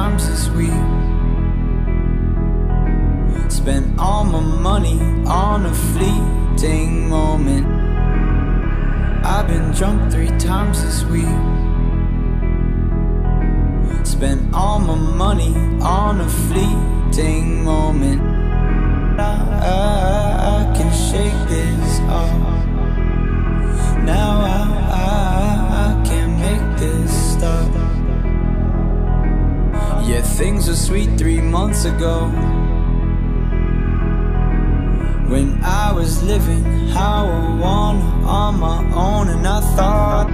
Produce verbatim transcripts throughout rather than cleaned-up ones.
times this week. Spent all my money on a fleeting moment. I've been drunk three times this week. Spent all my money on a fleeting moment. I, I, I can shake this off. Now I, I, I can't make this stop. Yeah, things were sweet three months ago, when I was living how I want, on my own, and I thought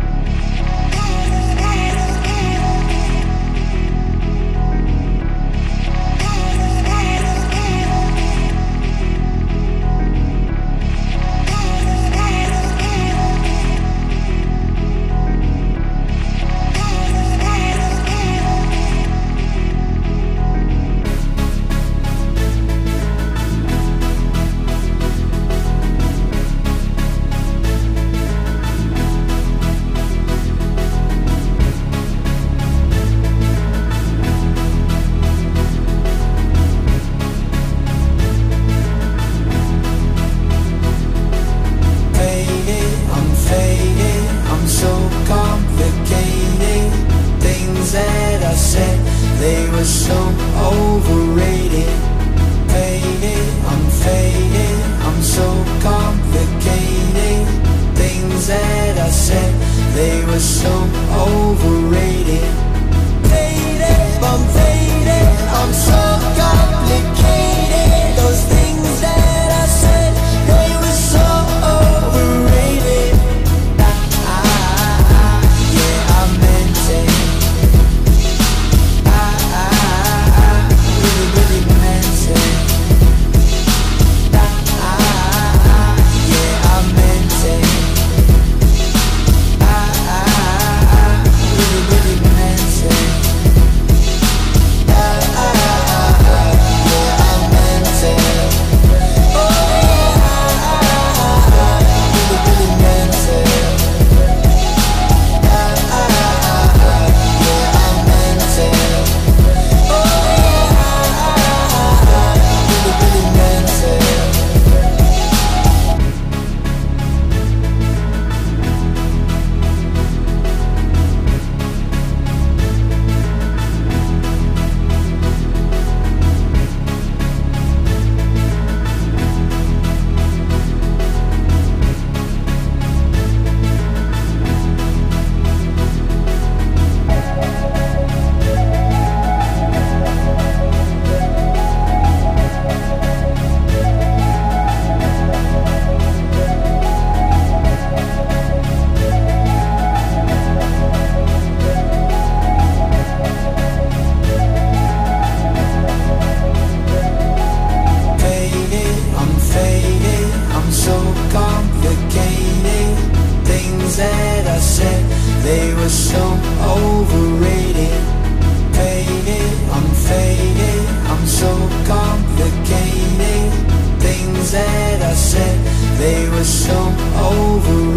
they were so overrated. Faded, I'm faded, I'm so complicated. Things that I said, they were so overrated. Faded, I'm faded, I'm so complicated. Those things that I said, they were so overrated. Ah, ah, ah, yeah, I meant it. That I said, they were so overrated. Faded, I'm faded, I'm so complicated. Things that I said, they were so overrated.